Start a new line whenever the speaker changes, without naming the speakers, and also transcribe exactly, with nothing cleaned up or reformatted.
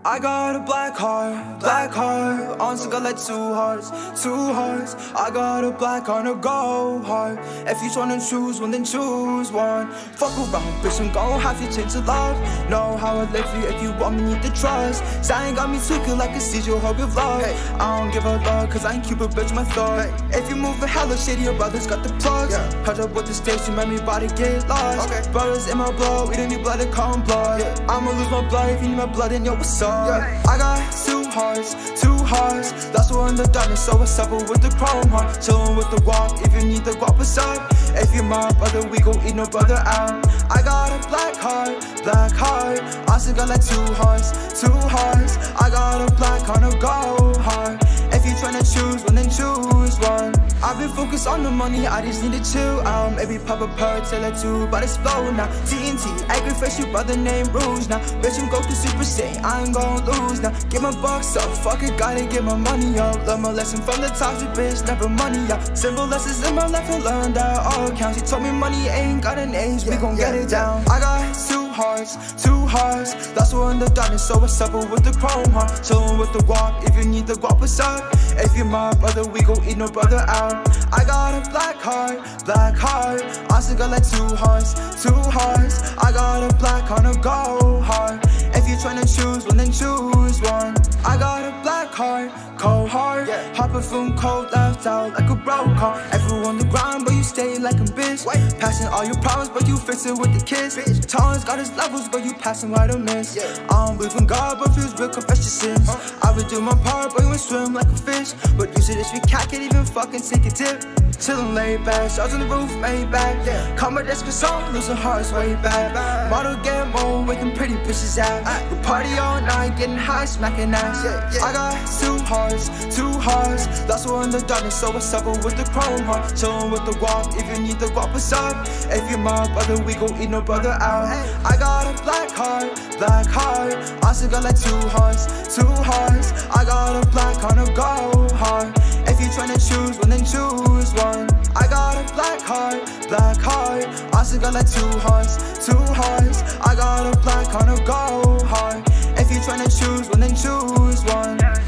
I got a black heart, black heart. Honestly got like two hearts, two hearts. I got a black heart, a gold heart. If you tryna choose one, then choose one. Fuck around, bitch, I'm gon' have you change to love. Know how I live for you, if you want me, need to trust. Sign got me tweaking like a seizure, hope you vlog. Hey. I don't give a fuck, cause I ain't Cupid, bitch, my thought. Hey. If you moving hella shady, your brothers got the plugs. Yeah. Heard up with the station, made me body get lost. Okay. Brothers in my blood, we don't need blood to come blood. Yeah. I'ma lose my blood if you need my blood, then yo, what's up? Yeah. I got two hearts, two hearts. Lost one in the darkness, so I suffer with the chrome heart. Chillin' with the guap, if you need the guap, what's up? If you're my brother, we gon' eat no brother out. I got a black heart, black heart. I still got like two hearts, two hearts. I got a black heart, a gold heart. If you tryna choose one, then choose one. I've been focused on the money, I just need to chill out. Maybe pop a pearl, tell her to, but it's flow now. T N T, angry face, your brother named Rouge now. Bitch, I'm Goku Super Saiyan, I ain't gon' lose now. Get my bucks up, fuck it, gotta get my money up. Learn my lesson from the toxic bitch, never money up. Simple lessons in my life, I learned that all counts. She told me money ain't got an age, we gon' get it down. I got two hearts, two hearts. Lost one in the darkness, so I suffer with the chrome heart. Chillin' with the guap, if you need the guap, what's up? If you're my brother, we gon' eat no brother out. I got a black heart, black heart. I still got like two hearts, two hearts. I got a black heart, a gold heart. If you tryna choose one, then choose one. I got a black heart, cold heart. Yeah. Hopping from cold, left out like a broke car. Everyone on the ground, but you stay like a bitch. Wait. Passing all your problems, but you fix it with the kids. Bitch. Tolerance got its levels, but you passing right or miss. Yeah. I don't believe in God, but feels real, confess your sins. Huh? I would do my part, but you would swim like a fish. But you said this, we can't even fucking take a dip. Chillin' laid back, shots on the roof, made back. Yeah. Call my desk, cause I'm losing hearts way back. back. Model game on, with them pretty bitches out. We party all night, getting high, smacking ass. Yeah, yeah. I got two hearts, two hearts. Lost one in the darkness, so I suffer with the chrome heart. Chillin' with the guap, if you need the guap, what's up? If you're my brother, we gon' eat no brother out. I got a black heart, black heart. I still got like two hearts, two hearts. I got a black heart, a gold heart. If you tryna choose one, then choose one. I got a black heart, black heart. I still got like two hearts, two hearts. I got a black heart, a gold heart. If you tryna choose one, then choose one.